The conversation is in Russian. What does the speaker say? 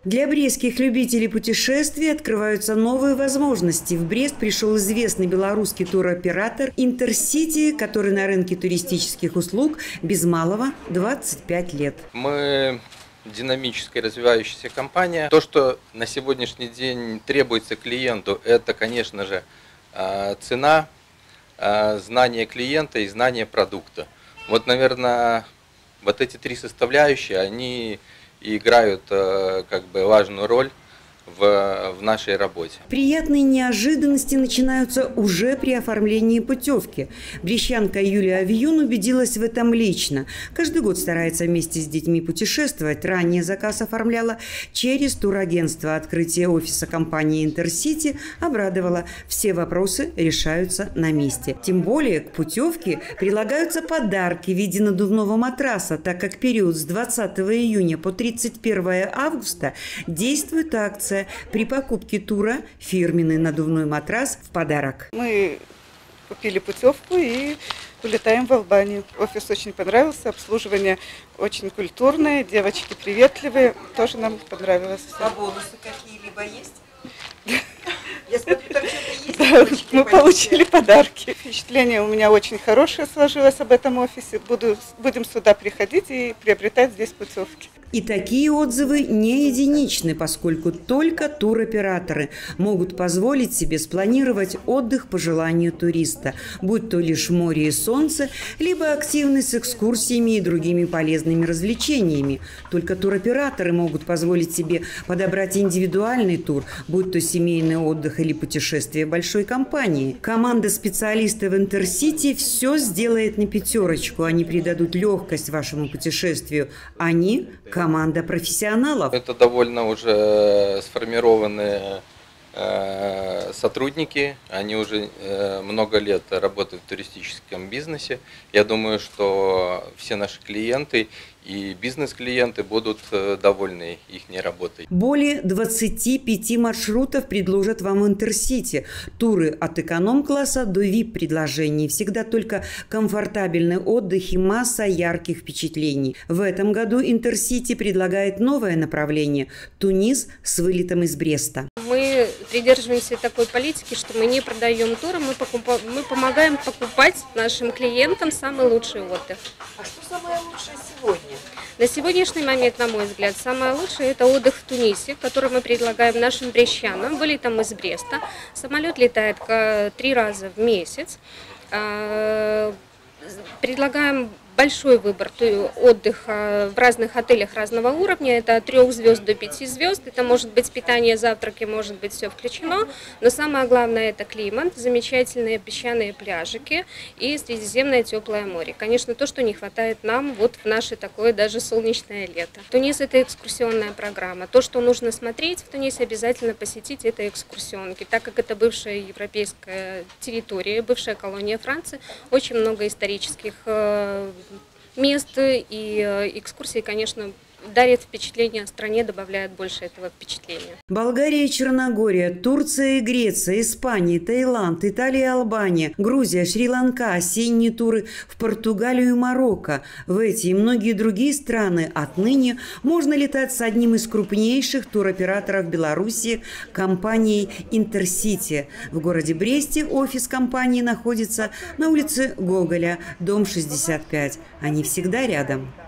Для брестских любителей путешествий открываются новые возможности. В Брест пришел известный белорусский туроператор «Интерсити», который на рынке туристических услуг без малого 25 лет. Мы динамическая развивающаяся компания. То, что на сегодняшний день требуется клиенту, это, конечно же, цена, знание клиента и знание продукта. Вот, наверное, вот эти три составляющие, они играют важную роль в нашей работе. Приятные неожиданности начинаются уже при оформлении путевки. Брестчанка Юлия Авиюн убедилась в этом лично. Каждый год старается вместе с детьми путешествовать. Ранее заказ оформляла через турагентство. Открытие офиса компании «Интерсити» обрадовало. Все вопросы решаются на месте. Тем более к путевке прилагаются подарки в виде надувного матраса, так как период с 20 июня по 31 августа действует акция. При покупке тура фирменный надувной матрас в подарок. Мы купили путевку и улетаем в Албанию. Офис очень понравился, обслуживание очень культурное, девочки приветливые, тоже нам понравилось. А бонусы какие-либо есть? Я смотрю, там что-то есть. Да, мы получили подарки. Впечатление у меня очень хорошее сложилось об этом офисе. Будем сюда приходить и приобретать здесь путевки. И такие отзывы не единичны, поскольку только туроператоры могут позволить себе спланировать отдых по желанию туриста, будь то лишь море и солнце, либо активность с экскурсиями и другими полезными развлечениями. Только туроператоры могут позволить себе подобрать индивидуальный тур, будь то семейный отдых или путешествие большой компании. Команда специалистов «Интерсити» все сделает на пятерочку. Они придадут легкость вашему путешествию. Они – команда профессионалов. Это довольно уже сформированные сотрудники, они уже много лет работают в туристическом бизнесе. Я думаю, что все наши клиенты и бизнес-клиенты будут довольны их работой. Более 25 маршрутов предложат вам в «Интерсити». Туры от эконом-класса до VIP-предложений. Всегда только комфортабельный отдых и масса ярких впечатлений. В этом году «Интерсити» предлагает новое направление – Тунис с вылетом из Бреста. Мы придерживаемся такой политики, что мы не продаем туры, мы помогаем покупать нашим клиентам самый лучший отдых. А что самое лучшее сегодня? На сегодняшний момент, на мой взгляд, самое лучшее – это отдых в Тунисе, который мы предлагаем нашим брестчанам, вылетом из Бреста. Самолет летает 3 раза в месяц. Предлагаем большой выбор отдыха в разных отелях разного уровня. Это от 3 звезд до 5 звезд. Это может быть питание, завтраки, может быть все включено. Но самое главное – это климат, замечательные песчаные пляжики и Средиземное теплое море. Конечно, то, что не хватает нам вот в наше такое даже солнечное лето. Тунис – это экскурсионная программа. То, что нужно смотреть в Тунисе, обязательно посетить – это экскурсионки. Так как это бывшая европейская территория, бывшая колония Франции, очень много исторических мест и экскурсии, конечно, дарит впечатление о стране, добавляет больше этого впечатления. Болгария и Черногория, Турция и Греция, Испания, Таиланд, Италия и Албания, Грузия, Шри-Ланка, осенние туры в Португалию и Марокко. В эти и многие другие страны отныне можно летать с одним из крупнейших туроператоров Беларуси – компанией «Интерсити». В городе Бресте офис компании находится на улице Гоголя, дом 65. Они всегда рядом.